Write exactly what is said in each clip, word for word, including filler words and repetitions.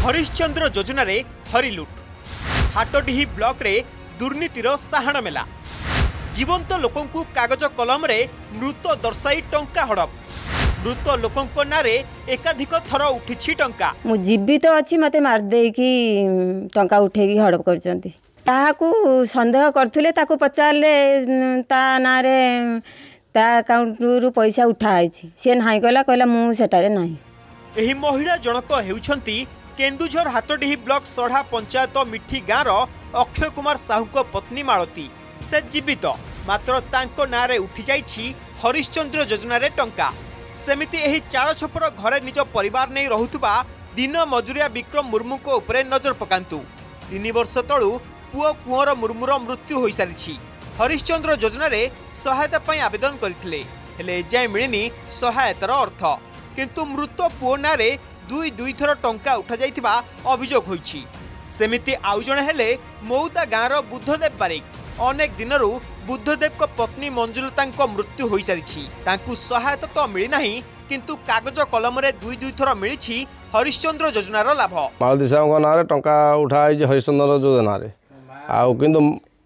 हरिश्चंद्र योजना रे हरिलुट हाटडीही ब्लॉक रे दुर्नीतिर साहाण मेला जीवंत लोकंकु कागज कलम रे मृत दर्शाई टंका हड़प मृत लोकंक नारे एकाधिक थर उठी टंका मु जीवित अच्छी मते मार देकी टंका उठेकी हड़प करचंती ताहाकू संदेह करथुले ताकू पचारले ता नारे ता अकाउंट रु पैसा उठाई सी ना कहला कहला मु सेटारे नाही। एही महिला जनक हेउछंती केन्दुझर हाटडीही ब्लॉक सढ़ा पंचायत मिठी गाँव अक्षय कुमार साहू को पत्नी मालती से जीवित मात्र तांको नारे उठी जाइछि हरिश्चंद्र योजना रे टंका सेमिति एही चार छपर घरे निज परिवार नहीं रहुतबा दिन मजुरिया विक्रम मुर्मू को उपरे नजर पकांतु तीन वर्ष तळु पुओ कुंवर मुर्मूर मृत्यु हो सारी हरिश्चंद्र योजना रे सहायता पाई आवेदन करथिले हेले एजाय मिलिनी सहायतार अर्थ किंतु मृत पुओ नारे दुई दुई थर टंका उठा जाइथिबा अभियोग होईछि। सेमिति आउ जणे हेले मौदा गाँवर बुद्धदेव बारिक अनेक दिनरू बुद्धदेव को पत्नी मंजुलता मृत्यु हो सारी सहायता तो मिली नहीं किंतु कागज कलम रे दुई दुई थर मिली हरिश्चंद्र योजनार लाभ मालती साहू ना टंका उठाई हरिश्चंद्र योजना आउ किंतु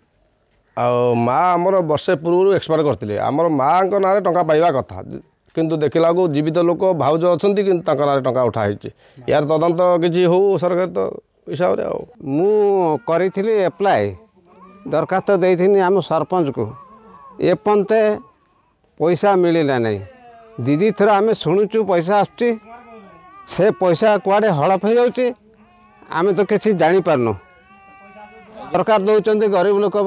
माँ आमर वर्षे पूर्व एक्सपायर करते आमर माँ ना टंका पाइबा कथा किंतु देखला को जीवित लोक भाउज अच्छा कि टंका उठाई यार तदंत किसी हो सरकार तो हिसाब से मुझे एप्लाय दरखास्त देती आम सरपंच को एपंते पैसा मिलला नहीं दीदी थर आम शुणुचु पैसा आसुची से पैसा कुआडे हड़प हो जाउची आम तो किसी जानी पारनु सरकार दौरान गरीब लोक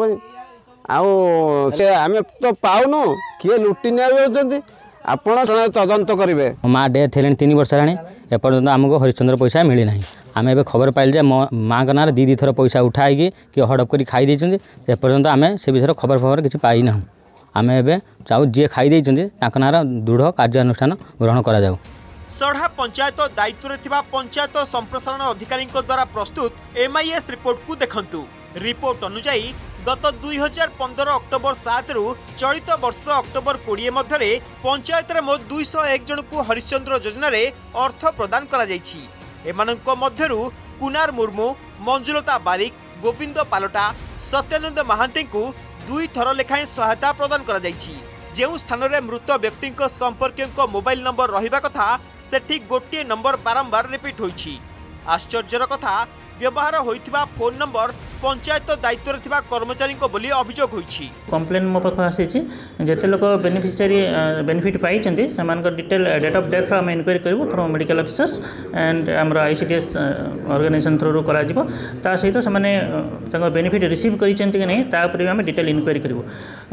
आउ से आम तो पाऊनु किए लुटि नि आपण तदंत करेंगे। माँ डेथ है तीन वर्ष है एपर्तंत आमको हरिश्चंद्र पैसा मिली ना आम ए खबर पाइल जे माँ का ना दी दी थर पैसा उठाई कि हड़प कर खाई एपर्तंत आम से विषय खबर खबर किसी पाईना आम ए चाहू जी खाई ना दृढ़ कार्यानुष्ठान ग्रहण करा जाऊ। सढ़ा पंचायत दायित्व थिबा पंचायत संप्रसारण अधिकारी द्वारा प्रस्तुत एमआईएस रिपोर्ट को देखंतु। रिपोर्ट अनुसार गत दुई हजार पंदर अक्टोबर सात रु चलित वर्ष अक्टोबर कोड़े मध्य पंचायत में मोट दुई सौ एक जन को हरिश्चंद्र योजना रे अर्थ प्रदान करा जायछि। एमानंको मध्यरु कुनार मुर्मू मंजुलता बारिक गोविंद पालटा सत्यानंद महांती को दुई थर लेखाएं सहायता प्रदान करा जायछि। जेउ स्थान रे मृत व्यक्ति संपर्क मोबाइल नंबर रहिबा कथा सेठी गोटे नंबर बारंबार रिपीट होइछि। आश्चर्यर कथा व्यवहार होइथिबा फोन नंबर पंचायत दायित्व थिबा कर्मचारी को बोली अभियोग होइछि। कंप्लेन मो पाख आसीछि जेते लोक बेनिफिशियरी बेनिफिट पाइछन्ती समान को डिटेल डेट ऑफ डेथ हम इनक्वायरी करबो फ्रॉम मेडिकल ऑफिसर्स एंड हमरा आईसीडीएस ऑर्गेनाइजेशन थ्रू रू करा जिवो ता सहित समाने तंग बेनिफिट रिसीव करिछन्ती कि नै ता ऊपर हम डिटेल इनक्वायरी करबो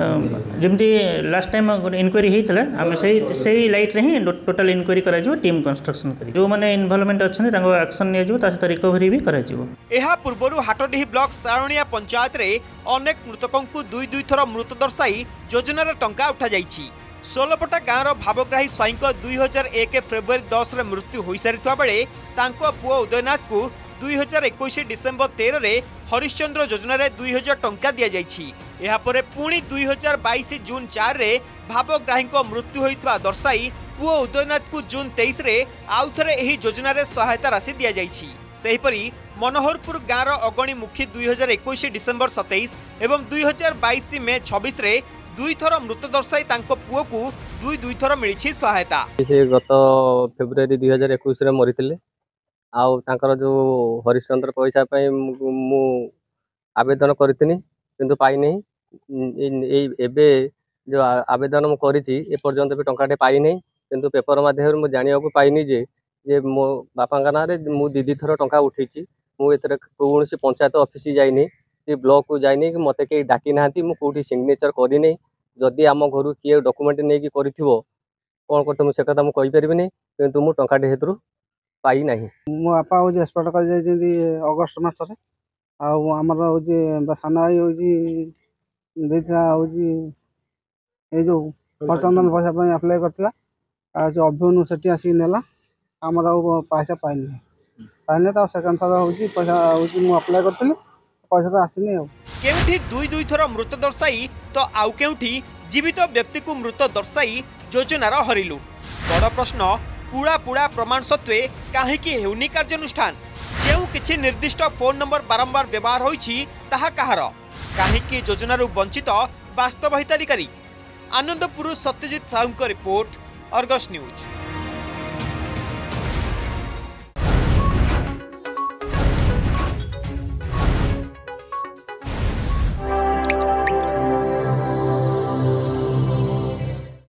जेमति लास्ट टाइम इनक्वायरी हेतले हम सेही सेही लाइट रे ही टोटल इनक्वायरी करा जिवो टीम कंस्ट्रक्शन करी जो माने इन्वॉल्वमेंट अछन तांगो एक्शन निया जिवो ता सहित रिकवरी भी करा जिवो। एहा पूर्वरु हाटडीही ब्लॉक सारणिया पंचायत रे अनेक मृतकों को दुई दुई थर मृत दर्शाई योजनार टंका उठा जाइछि। सोलपटा गाँवर भावग्राही स्वाईं दुई हजार एक फेब्रुआरी दस रे मृत्यु हो सारी बेले तांको पुओ उदयनाथ को दुई हजार इक्कीस डिसेम्बर तेरह रे हरिश्चंद्र योजना रे दुई हजार टंका दिया जाइछि। एहा परे पुणी दुई हजार बाईस जून चार रे भावग्राही मृत्यु होइतबा दर्शाई पुओ उदयनाथ को जून तेईस रे आउ थरे एही योजना रे सहायता राशि दिया जाइछि। सेहीपरि मनोहरपुर गाँवर अगणी मुखी दुई हजार इक्कीस डिसेम्बर सतैश एवं दुई हजार बाईस मे छब्बीस रे दुई थर मृत दर्शाई तांको पुओ को दुई दुई थर मिली सहायता। गत फेब्रुआरी दुई हजार इक्कीस रे मरिथिले आउ तांकर जो हरिश्चंद्र पैसा पाई मु आवेदन करथिनी किंतु पाई नहीं एबे जो आवेदन मु करिछि ए पर्यंत भी टंकाटे पाई नहीं किंतु पेपर माध्यम मु जानिया को पाइनी जे जे मो बापा ना मु दीदी थर टंका उठी मुझे कौन पंचायत ऑफिस जाइनी कि ब्लॉक को जाइनी कि मत कहीं डाकी ना मुझे सिग्नेचर करनी जदि आम घर किए डॉक्यूमेंट नहीं कि कौन करते मुझे कथा मुझे कहीपरि किंतु मु टंका हेतु पाई ना मो बापा हूँ एक्सपर्ट कर अगस्ट मसरे आमर हूँ सान भाई हूँ जो हरचंदन पैसा अप्लाई करता अभिमन्यु से आसिक नेला आमर पैसा पाइनी पाइने तो सेकंड थर हूँ पैसा हूँ अप्लाई करी पैसा तो आसनी केउठी दुई दुई थर मृत दर्शाई तो आउ केउठी जीवित व्यक्ति को मृत दर्शाई योजनार हरिलु। बड़ प्रश्न पुड़ा पुड़ा प्रमाण सत्वे काहेकि हेउनी कार्यानुष्ठान। जे किछि निर्दिष्ट फोन नंबर बारंबार व्यवहार होईछि ताहा कहार काहेकि योजनारू वंचित वास्तव हिताधिकारी। Anandpur Satyajit Sahu report, Argus news.